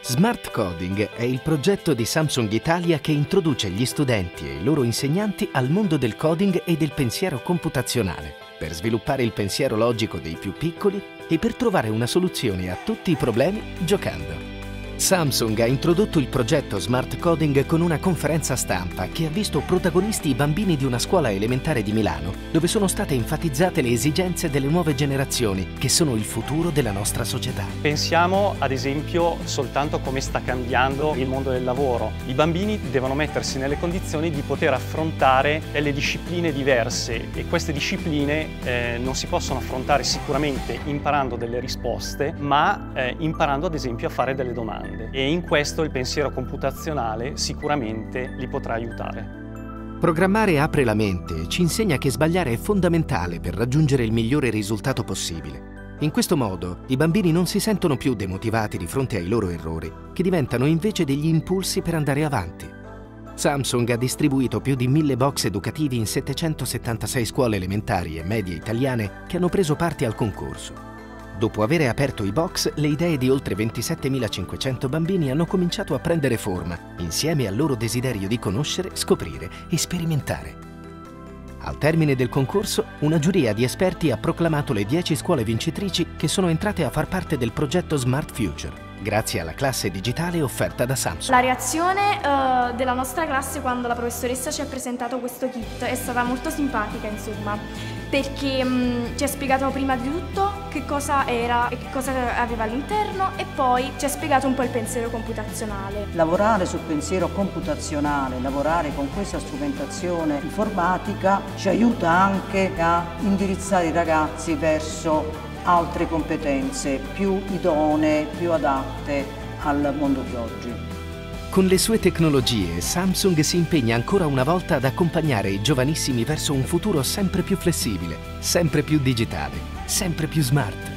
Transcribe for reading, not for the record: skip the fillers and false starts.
Smart Coding è il progetto di Samsung Italia che introduce gli studenti e i loro insegnanti al mondo del coding e del pensiero computazionale, per sviluppare il pensiero logico dei più piccoli e per trovare una soluzione a tutti i problemi giocando. Samsung ha introdotto il progetto Smart Coding con una conferenza stampa che ha visto protagonisti i bambini di una scuola elementare di Milano, dove sono state enfatizzate le esigenze delle nuove generazioni, che sono il futuro della nostra società. Pensiamo ad esempio soltanto a come sta cambiando il mondo del lavoro. I bambini devono mettersi nelle condizioni di poter affrontare delle discipline diverse e queste discipline non si possono affrontare sicuramente imparando delle risposte, ma imparando ad esempio a fare delle domande. E in questo il pensiero computazionale sicuramente li potrà aiutare. Programmare apre la mente e ci insegna che sbagliare è fondamentale per raggiungere il migliore risultato possibile. In questo modo i bambini non si sentono più demotivati di fronte ai loro errori, che diventano invece degli impulsi per andare avanti. Samsung ha distribuito più di 1000 box educativi in 776 scuole elementari e medie italiane che hanno preso parte al concorso. Dopo aver aperto i box, le idee di oltre 27.500 bambini hanno cominciato a prendere forma, insieme al loro desiderio di conoscere, scoprire e sperimentare. Al termine del concorso, una giuria di esperti ha proclamato le 10 scuole vincitrici che sono entrate a far parte del progetto Smart Future, grazie alla classe digitale offerta da Samsung. La reazione della nostra classe quando la professoressa ci ha presentato questo kit è stata molto simpatica, insomma, perché ci ha spiegato prima di tutto che cosa era e che cosa aveva all'interno e poi ci ha spiegato un po' il pensiero computazionale. Lavorare sul pensiero computazionale, lavorare con questa strumentazione informatica ci aiuta anche a indirizzare i ragazzi verso altre competenze più idonee, più adatte al mondo di oggi. Con le sue tecnologie, Samsung si impegna ancora una volta ad accompagnare i giovanissimi verso un futuro sempre più flessibile, sempre più digitale, sempre più smart.